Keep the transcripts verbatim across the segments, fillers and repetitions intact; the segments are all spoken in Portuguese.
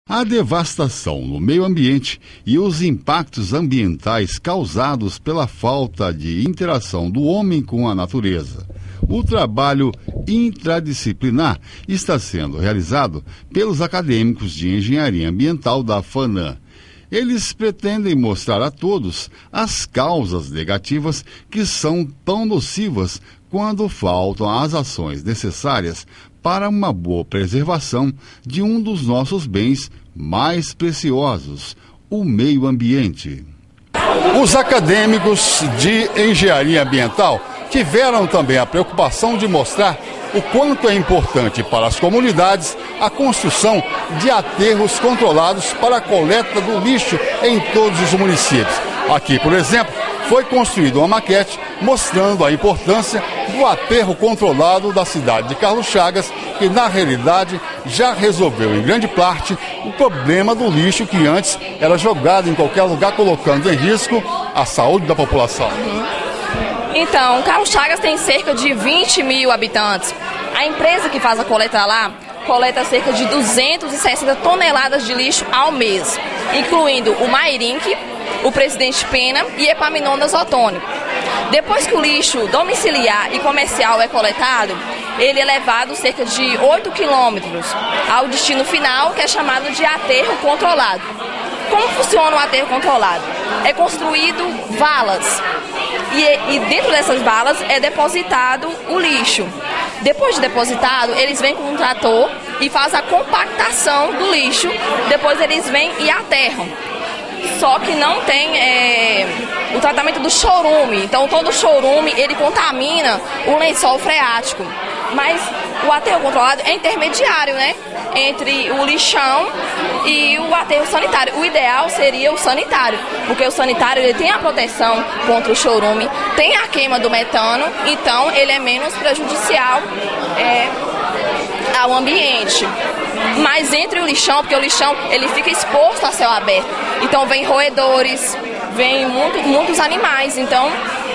A devastação no meio ambiente e os impactos ambientais causados pela falta de interação do homem com a natureza. O trabalho interdisciplinar está sendo realizado pelos acadêmicos de engenharia ambiental da FANAM. Eles pretendem mostrar a todos as causas negativas que são tão nocivas quando faltam as ações necessárias para uma boa preservação de um dos nossos bens mais preciosos, o meio ambiente. Os acadêmicos de engenharia ambiental tiveram também a preocupação de mostrar o quanto é importante para as comunidades a construção de aterros controlados para a coleta do lixo em todos os municípios. Aqui, por exemplo, foi construída uma maquete mostrando a importância do aterro controlado da cidade de Carlos Chagas, que na realidade já resolveu em grande parte o problema do lixo que antes era jogado em qualquer lugar, colocando em risco a saúde da população. Então, Carlos Chagas tem cerca de vinte mil habitantes. A empresa que faz a coleta lá coleta cerca de duzentas e sessenta toneladas de lixo ao mês, incluindo o Mairink, o Presidente Pena e Epaminondas Ottoni. Depois que o lixo domiciliar e comercial é coletado, ele é levado cerca de oito quilômetros ao destino final, que é chamado de aterro controlado. Como funciona o aterro controlado? É construído valas e, e dentro dessas valas é depositado o lixo. Depois de depositado, eles vêm com um trator e fazem a compactação do lixo. Depois eles vêm e aterram. Só que não tem é, o tratamento do chorume. Então todo chorume ele contamina o lençol freático. Mas o aterro controlado é intermediário, né? Entre o lixão e o aterro sanitário. O ideal seria o sanitário, porque o sanitário ele tem a proteção contra o chorume, tem a queima do metano, então ele é menos prejudicial é, ao ambiente. Mas entre o lixão, porque o lixão ele fica exposto a céu aberto, então vem roedores, vem muito, muitos animais, então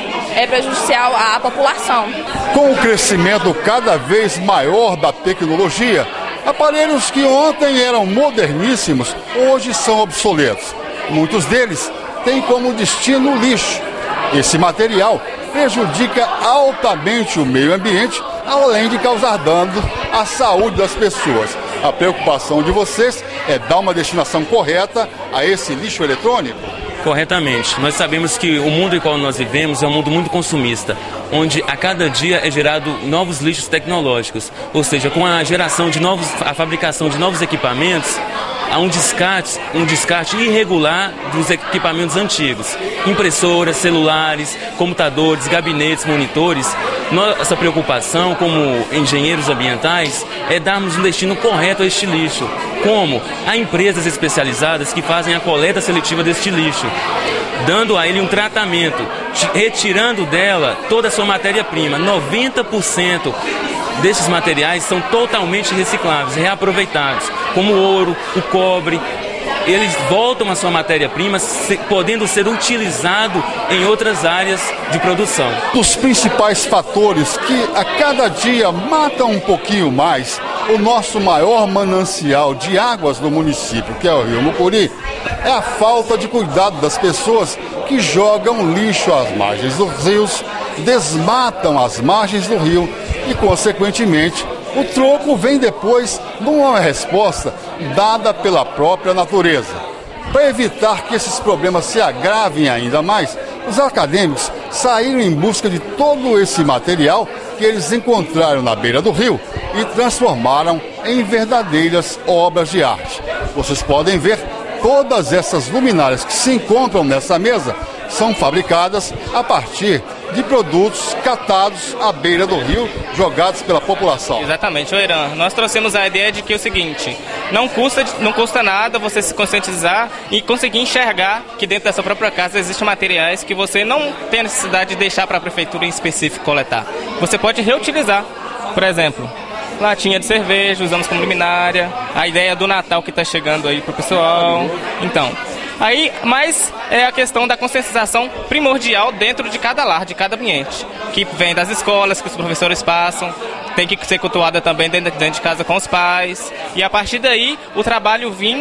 é prejudicial à população. Com o crescimento cada vez maior da tecnologia, aparelhos que ontem eram moderníssimos, hoje são obsoletos. Muitos deles têm como destino o lixo. Esse material prejudica altamente o meio ambiente, além de causar dano à saúde das pessoas. A preocupação de vocês é dar uma destinação correta a esse lixo eletrônico? Corretamente. Nós sabemos que o mundo em qual nós vivemos é um mundo muito consumista, onde a cada dia é gerado novos lixos tecnológicos. Ou seja, com a geração de novos, a fabricação de novos equipamentos, há um descarte, um descarte irregular dos equipamentos antigos. Impressoras, celulares, computadores, gabinetes, monitores. Nossa preocupação como engenheiros ambientais é darmos um destino correto a este lixo. Como? Há empresas especializadas que fazem a coleta seletiva deste lixo, dando a ele um tratamento, retirando dela toda a sua matéria-prima. noventa por cento desses materiais são totalmente recicláveis, reaproveitados, como o ouro, o cobre. Eles voltam a sua matéria-prima, podendo ser utilizado em outras áreas de produção. Os principais fatores que a cada dia matam um pouquinho mais o nosso maior manancial de águas no município, que é o Rio Mucuri, é a falta de cuidado das pessoas que jogam lixo às margens dos rios, desmatam as margens do rio e, consequentemente, o troco vem depois de uma resposta dada pela própria natureza. Para evitar que esses problemas se agravem ainda mais, os acadêmicos saíram em busca de todo esse material que eles encontraram na beira do rio e transformaram em verdadeiras obras de arte. Vocês podem ver todas essas luminárias que se encontram nessa mesa são fabricadas a partir de produtos catados à beira do rio, jogados pela população. Exatamente, Oiran. Nós trouxemos a ideia de que é o seguinte, não custa, não custa nada você se conscientizar e conseguir enxergar que dentro da sua própria casa existem materiais que você não tem a necessidade de deixar para a prefeitura em específico coletar. Você pode reutilizar, por exemplo, latinha de cerveja, usamos como luminária, a ideia do Natal que está chegando aí para o pessoal. Então, aí, mas é a questão da conscientização primordial dentro de cada lar, de cada ambiente, que vem das escolas, que os professores passam, tem que ser cultuada também dentro, dentro de casa com os pais, e a partir daí o trabalho vir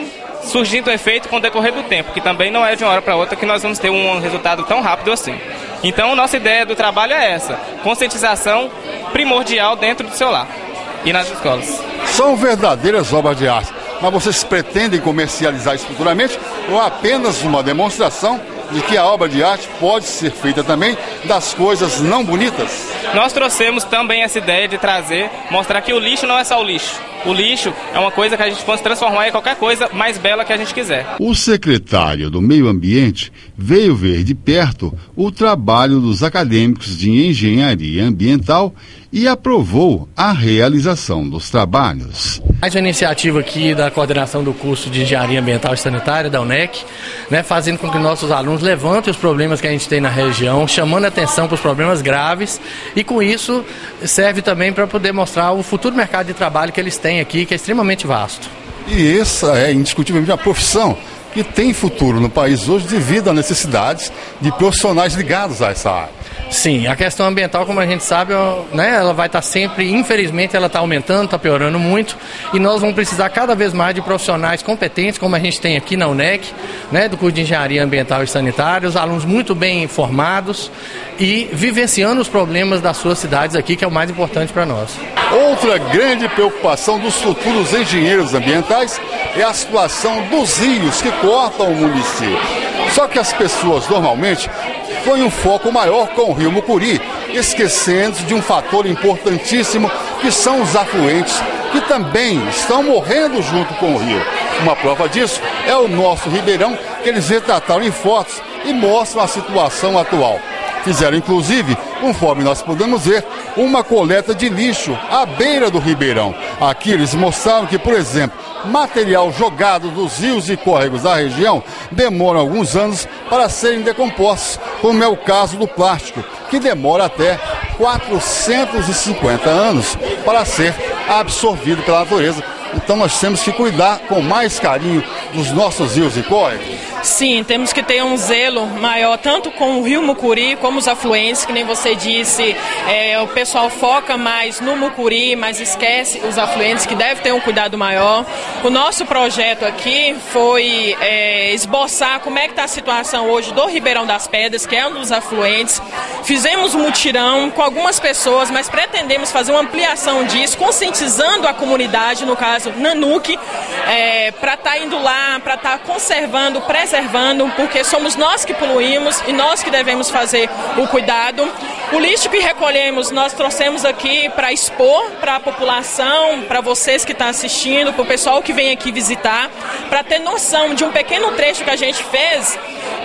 surgindo o efeito com o decorrer do tempo, que também não é de uma hora para outra que nós vamos ter um resultado tão rápido assim. Então, nossa ideia do trabalho é essa, conscientização primordial dentro do seu lar e nas escolas. São verdadeiras obras de arte, mas vocês pretendem comercializar isso futuramente ou apenas uma demonstração de que a obra de arte pode ser feita também das coisas não bonitas? Nós trouxemos também essa ideia de trazer, mostrar que o lixo não é só o lixo. O lixo é uma coisa que a gente pode transformar em qualquer coisa mais bela que a gente quiser. O secretário do Meio Ambiente veio ver de perto o trabalho dos acadêmicos de engenharia ambiental e aprovou a realização dos trabalhos. Mais uma iniciativa aqui da coordenação do curso de Engenharia Ambiental e Sanitária da UNEC, né, fazendo com que nossos alunos levantem os problemas que a gente tem na região, chamando a atenção para os problemas graves, e com isso serve também para poder mostrar o futuro mercado de trabalho que eles têm aqui, que é extremamente vasto. E essa é indiscutivelmente uma profissão que tem futuro no país hoje devido a necessidades de profissionais ligados a essa área. Sim, a questão ambiental, como a gente sabe, né, ela vai estar sempre, infelizmente, ela está aumentando, está piorando muito, e nós vamos precisar cada vez mais de profissionais competentes, como a gente tem aqui na UNEC, né, do curso de Engenharia Ambiental e Sanitária, os alunos muito bem formados e vivenciando os problemas das suas cidades aqui, que é o mais importante para nós. Outra grande preocupação dos futuros engenheiros ambientais é a situação dos rios que cortam o município. Só que as pessoas normalmente põem um foco maior com o rio Mucuri, esquecendo de um fator importantíssimo, que são os afluentes, que também estão morrendo junto com o rio. Uma prova disso é o nosso Ribeirão, que eles retrataram em fotos e mostram a situação atual. Fizeram, inclusive, conforme nós podemos ver, uma coleta de lixo à beira do Ribeirão. Aqui eles mostraram que, por exemplo, material jogado dos rios e córregos da região demora alguns anos para serem decompostos, como é o caso do plástico, que demora até quatrocentos e cinquenta anos para ser absorvido pela natureza. Então nós temos que cuidar com mais carinho dos nossos rios e córregos. Sim, temos que ter um zelo maior, tanto com o rio Mucuri como os afluentes, que nem você disse, é, o pessoal foca mais no Mucuri, mas esquece os afluentes, que deve ter um cuidado maior. O nosso projeto aqui foi é, esboçar como é que está a situação hoje do Ribeirão das Pedras, que é um dos afluentes. Fizemos um mutirão com algumas pessoas, mas pretendemos fazer uma ampliação disso, conscientizando a comunidade, no caso Nanuque, é, para estar tá indo lá, para estar tá conservando, preservando, porque somos nós que poluímos e nós que devemos fazer o cuidado. O lixo que recolhemos, nós trouxemos aqui para expor para a população, para vocês que estão assistindo, para o pessoal que vem aqui visitar, para ter noção de um pequeno trecho que a gente fez,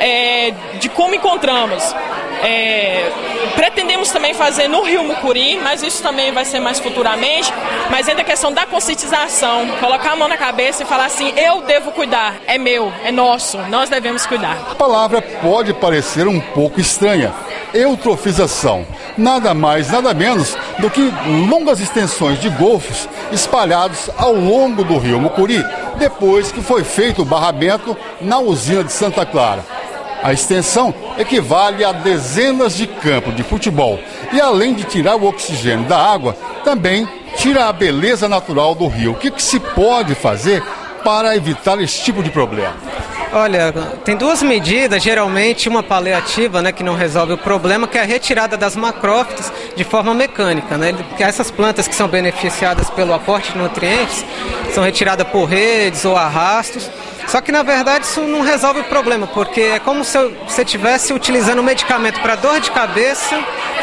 é, de como encontramos. É, pretendemos também fazer no rio Mucuri, mas isso também vai ser mais futuramente. Mas ainda a questão da conscientização, colocar a mão na cabeça e falar assim: eu devo cuidar, é meu, é nosso, nós devemos cuidar. A palavra pode parecer um pouco estranha: eutrofização. Nada mais, nada menos do que longas extensões de golfos espalhados ao longo do rio Mucuri, depois que foi feito o barramento na usina de Santa Clara. A extensão equivale a dezenas de campos de futebol e, além de tirar o oxigênio da água, também tira a beleza natural do rio. O que, que se pode fazer para evitar esse tipo de problema? Olha, tem duas medidas, geralmente uma paliativa, né, que não resolve o problema, que é a retirada das macrófitas de forma mecânica, né, porque essas plantas que são beneficiadas pelo aporte de nutrientes são retiradas por redes ou arrastos. Só que, na verdade, isso não resolve o problema, porque é como se você estivesse utilizando um medicamento para dor de cabeça,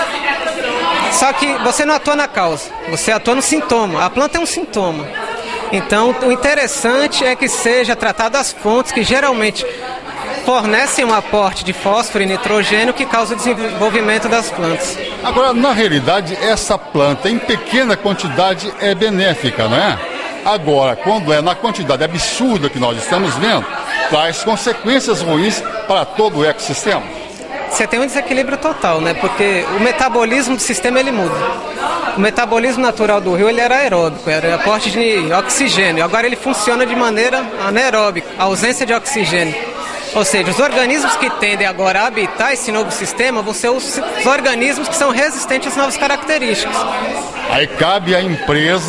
só que você não atua na causa, você atua no sintoma. A planta é um sintoma. Então, o interessante é que seja tratado as fontes que geralmente fornecem um aporte de fósforo e nitrogênio que causa o desenvolvimento das plantas. Agora, na realidade, essa planta em pequena quantidade é benéfica, não é? Agora, quando é na quantidade absurda que nós estamos vendo, traz consequências ruins para todo o ecossistema. Você tem um desequilíbrio total, né? Porque o metabolismo do sistema, ele muda. O metabolismo natural do rio, ele era aeróbico, era aporte de oxigênio. Agora ele funciona de maneira anaeróbica, ausência de oxigênio. Ou seja, os organismos que tendem agora a habitar esse novo sistema vão ser os, os organismos que são resistentes às novas características. Aí cabe à empresa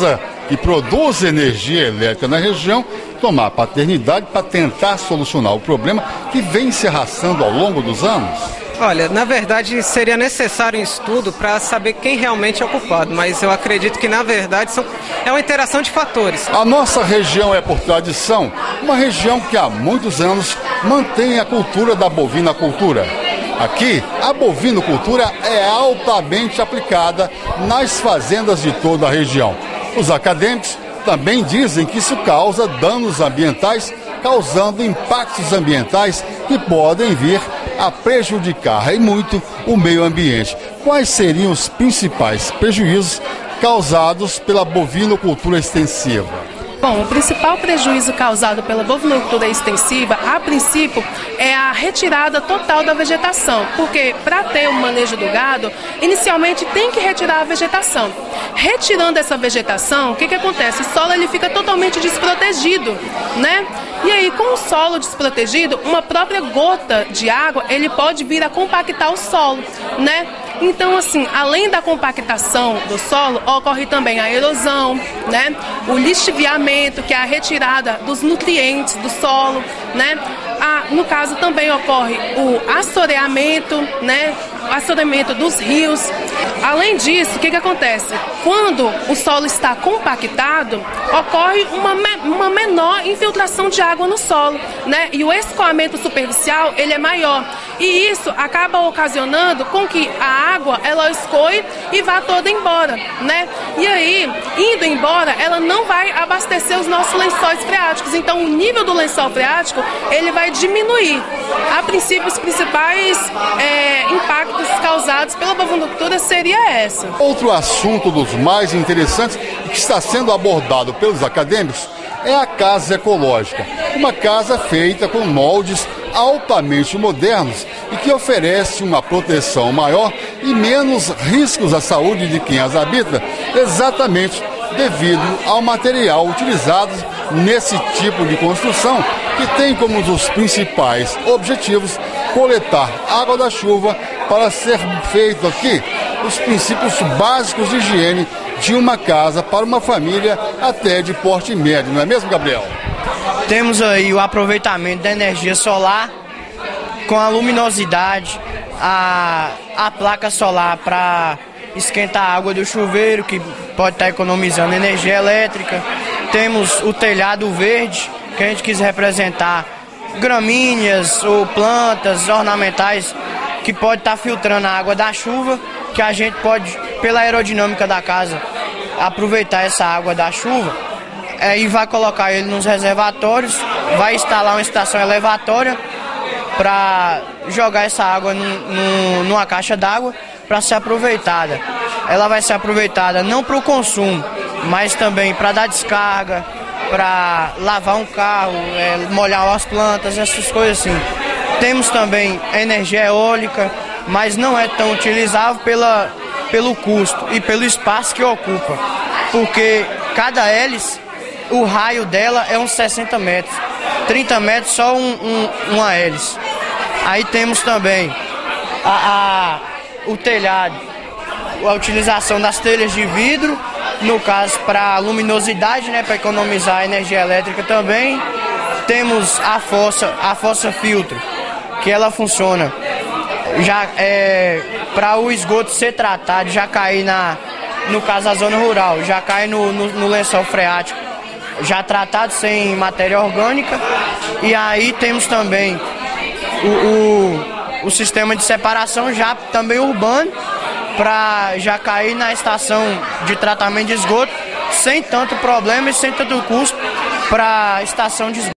que produz energia elétrica na região, tomar paternidade para tentar solucionar o problema que vem se arrastando ao longo dos anos? Olha, na verdade seria necessário um estudo para saber quem realmente é o culpado, mas eu acredito que na verdade são, é uma interação de fatores. A nossa região é, por tradição, uma região que há muitos anos mantém a cultura da bovinocultura. Aqui, a bovinocultura é altamente aplicada nas fazendas de toda a região. Os acadêmicos também dizem que isso causa danos ambientais, causando impactos ambientais que podem vir a prejudicar e muito o meio ambiente. Quais seriam os principais prejuízos causados pela bovinocultura extensiva? Bom, o principal prejuízo causado pela bovinocultura extensiva, a princípio, é a retirada total da vegetação, porque para ter o manejo do gado, inicialmente tem que retirar a vegetação. Retirando essa vegetação, o que, que acontece? O solo ele fica totalmente desprotegido, né? E aí, com o solo desprotegido, uma própria gota de água, ele pode vir a compactar o solo, né? Então, assim, além da compactação do solo, ocorre também a erosão, né? O lixiviamento, que é a retirada dos nutrientes do solo, né? Ah, no caso, também ocorre o assoreamento, né? O assoreamento dos rios. Além disso, o que, que acontece? Quando o solo está compactado, ocorre uma, me- uma menor infiltração de água no solo, né? E o escoamento superficial, ele é maior. E isso acaba ocasionando com que a água, ela escoe e vá toda embora, né? E aí, indo embora, ela não vai abastecer os nossos lençóis freáticos. Então, o nível do lençol freático, ele vai diminuir. A princípio, os principais é, impactos causados pela bovinocultura seria essa. Outro assunto dos mais interessantes e que está sendo abordado pelos acadêmicos é a casa ecológica. Uma casa feita com moldes altamente modernos e que oferece uma proteção maior e menos riscos à saúde de quem as habita, exatamente devido ao material utilizado nesse tipo de construção, que tem como um dos principais objetivos coletar água da chuva para ser feito aqui os princípios básicos de higiene de uma casa para uma família até de porte médio, não é mesmo, Gabriel? Temos aí o aproveitamento da energia solar com a luminosidade, a, a placa solar para esquentar a água do chuveiro, que pode estar economizando energia elétrica. Temos o telhado verde, que a gente quis representar gramíneas ou plantas ornamentais que pode estar filtrando a água da chuva, que a gente pode, pela aerodinâmica da casa, aproveitar essa água da chuva é, e vai colocar ele nos reservatórios, vai instalar uma estação elevatória para jogar essa água num, num, numa caixa d'água para ser aproveitada. Ela vai ser aproveitada não para o consumo, mas também para dar descarga, para lavar um carro, é, molhar as plantas, essas coisas assim. Temos também energia eólica, mas não é tão utilizável pela, pelo custo e pelo espaço que ocupa, porque cada hélice, o raio dela é uns sessenta metros, trinta metros só um, um, uma hélice. Aí temos também a, a, o telhado, a utilização das telhas de vidro, no caso para luminosidade, né, para economizar energia elétrica também. Temos a fossa, a fossa filtro, que ela funciona já é, para o esgoto ser tratado, já cair na, no caso da zona rural, já cai no, no, no lençol freático, já tratado sem matéria orgânica. E aí temos também o, o, o sistema de separação já também urbano, para já cair na estação de tratamento de esgoto sem tanto problema e sem tanto custo para a estação de esgoto.